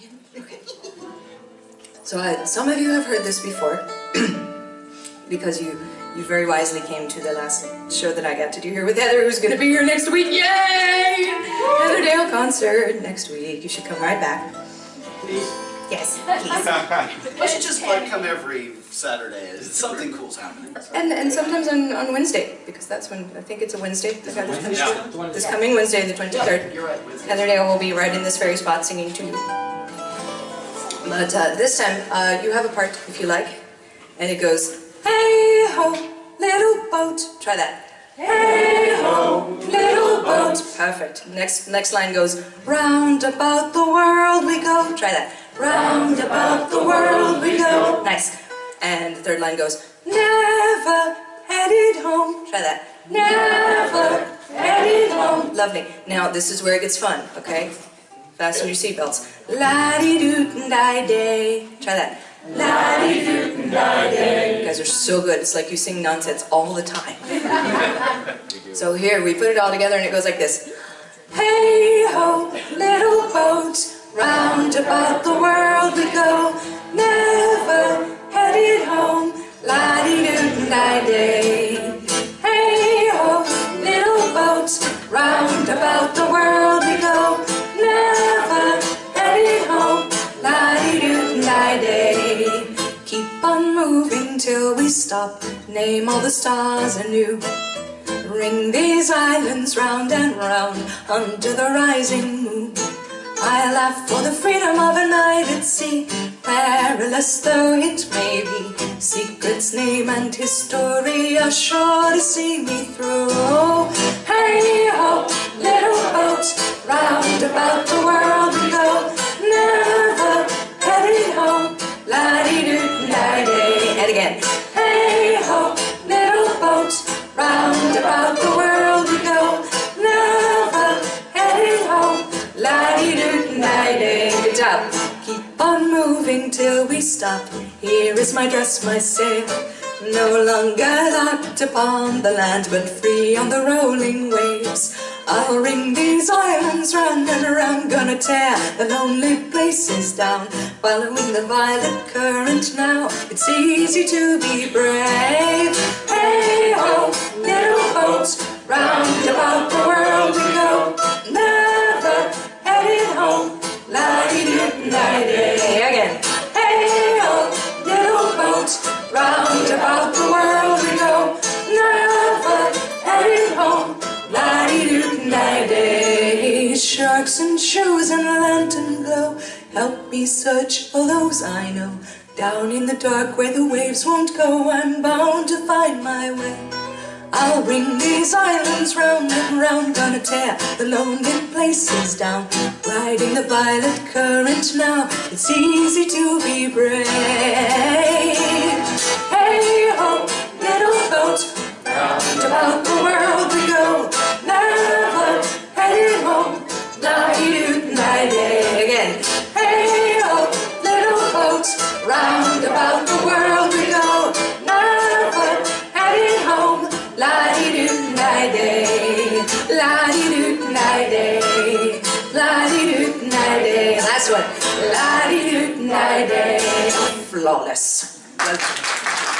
Okay. So some of you have heard this before, because you very wisely came to the last show that I got to do here with Heather, who's going to be here next week. Yay! Heather Dale concert next week. You should come right back. Please? Yes, please. Why don't you just like come every Saturday? Something cool's happening. And sometimes on Wednesday, because that's when, I think it's a Wednesday. Yeah. This coming Wednesday, the 23rd. You're right. Wednesday. Heather Dale will be right in this very spot singing to you. But this time, you have a part, if you like, and it goes, hey ho, little boat. Try that. Hey ho, little boat. Perfect. Next line goes, round about the world we go. Try that. Round about the world we go. Nice. And the third line goes, never headed home. Try that. Never headed home. Lovely. Now this is where it gets fun, okay? Fasten your seatbelts. La-dee-doo-dee-day. Try that. La-dee-doo-dee-day. You guys are so good. It's like you sing nonsense all the time. So here, we put it all together and it goes like this. Hey ho, little boat, round about the world we go, never headed home, la-dee-doo-dee-day. Hey ho, little boat, round about the world we go, never headed home, la-dee-doo-dee-day. Keep on moving till we stop, name all the stars anew. Ring these islands round and round under the rising moon. I laugh for the freedom of a night at sea, perilous though it may be. Secrets, name and history are sure to see me through. Hey ho, little boat, round about the world we go, never headed home, la-dee-doo-dee-day. And again. Hey ho, little boat, round about the world we go, never headed home, la-dee-doo-dee-day. Good job. Keep on moving till we stop. Here is my dress, my sail, no longer locked upon the land, but free on the rolling waves. I'll ring these islands round and around, gonna tear the lonely places down, following the violet current now. It's easy to be brave. Hey ho, little boats, round about the world we go, never headed home, la-dee-doo-dee-day. Again. Hey ho, little boats, round about the world we go, never headed home, la-dee-doo-dee-day. Sharks and shoes and lantern glow, help me search for those I know. Down in the dark where the waves won't go, I'm bound to find my way. I'll bring these islands round and round, gonna tear the lonely places down, riding the violet current now. It's easy to be brave. Hey ho, little boat, round about the world we go, never headed home, la-dee-doo-dee-day. Again. Hey ho, little boat, round about the world we go, never headed home, la-dee-doo-dee-day, la-dee-doo-dee-day, la-dee-doo-dee-day. Last one, la-dee-doo-dee-day. Flawless. Welcome.